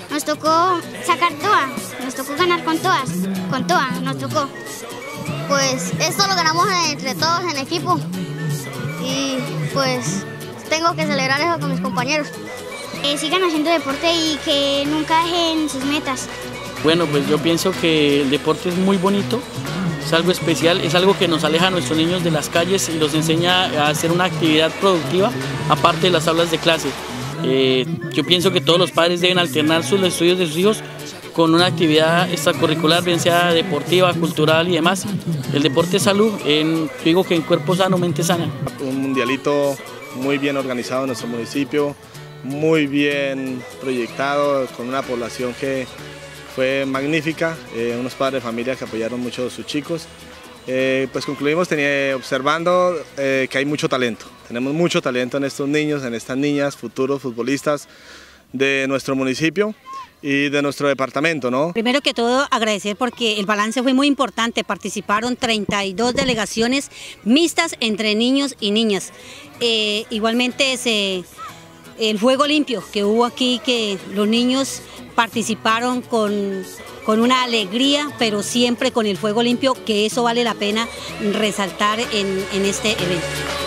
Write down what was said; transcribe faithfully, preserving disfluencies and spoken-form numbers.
Nos tocó sacar todas, nos tocó ganar con todas, con todas nos tocó. Pues esto lo ganamos entre todos en equipo y pues tengo que celebrar eso con mis compañeros. Que sigan haciendo deporte y que nunca dejen sus metas. Bueno, pues yo pienso que el deporte es muy bonito, es algo especial, es algo que nos aleja a nuestros niños de las calles y los enseña a hacer una actividad productiva aparte de las aulas de clase. Eh, yo pienso que todos los padres deben alternar sus estudios de sus hijos con una actividad extracurricular, bien sea deportiva, cultural y demás. El deporte es salud, en, digo que en cuerpo sano, mente sana. Un mundialito muy bien organizado en nuestro municipio, muy bien proyectado, con una población que fue magnífica, eh, unos padres de familia que apoyaron mucho a sus chicos. Eh, pues concluimos tenía, observando eh, que hay mucho talento, tenemos mucho talento en estos niños, en estas niñas, futuros futbolistas de nuestro municipio y de nuestro departamento, ¿no? Primero que todo agradecer porque el balance fue muy importante, participaron treinta y dos delegaciones mixtas entre niños y niñas. Eh, igualmente se, el juego limpio que hubo aquí, que los niños participaron con, con una alegría, pero siempre con el fuego limpio, que eso vale la pena resaltar en, en este evento.